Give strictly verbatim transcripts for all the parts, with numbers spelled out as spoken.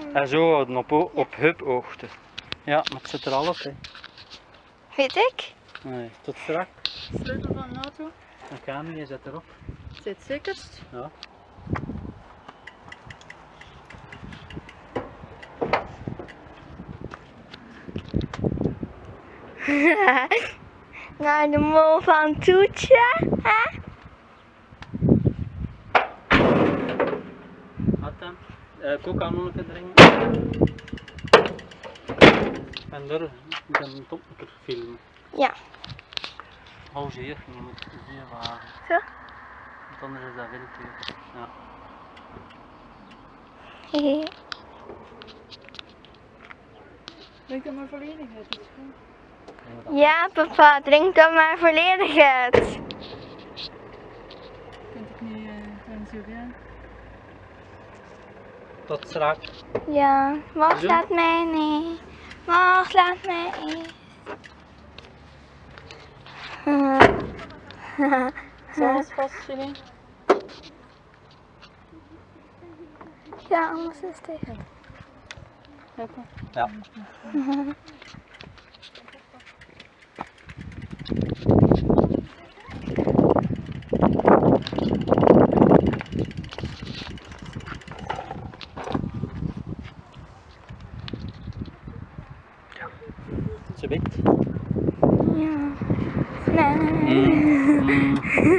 En zo houden op, op heuphoogte. Ja, maar het zit er al op. Hè. Weet ik? Nee, tot straks. Sleutel van de auto. Dan kan je, je zet erop. Zit zekerst. Ja. Naar de mol van Toetje, hè? Wat dan? Uh, coca nog even drinken. En daar moet je top moeten filmen. Ja. Hou ze hier, je moet hier wagen. Zo? Want anders is dat wild weer. Ja. Hehe. Drink dan maar volledig uit, is goed. Ja, papa, drink dan maar volledig uit. Kunt ik niet uh, van Sylvia? Tot straks. Ja, wacht, Doen? laat mij niet. Wacht, laat mij eens. Zo is vast, Chili. Ja, anders is het tegen. Ja. Ze weet. Ja. Nee. Mm.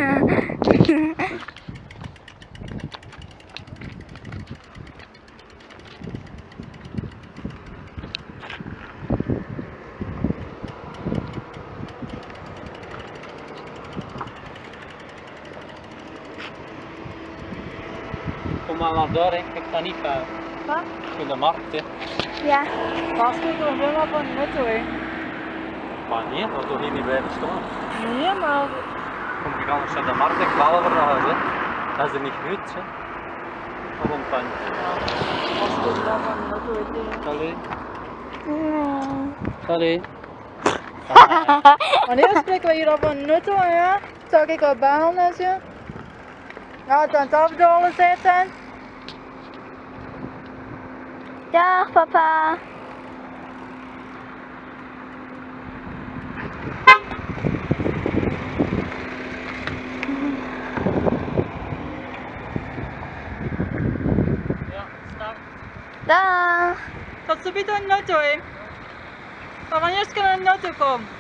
Kom maar naar daar, hè. Ik ga niet ver. Wat? In de markt, hè. Ja. Vast ik nog wel op een auto, hè. Maar nee, dat toch hier niet blijven staan. Nee, maar... Kom ik anders naar de markt, ik bel er nog eens, hè. Dat is er niet goed, hè. Wat een pantje. Vast ik wel van een auto, hè. Allee. Nee. Allee. Wanneer spreken we hier op een auto, ja? Zal ik wat bellen als je? Ja, het aan het afdalen zitten. Dag, papa. Ja, start. Dag. Tot zo bieden een auto, hè. Maar wanneer kan een auto komen?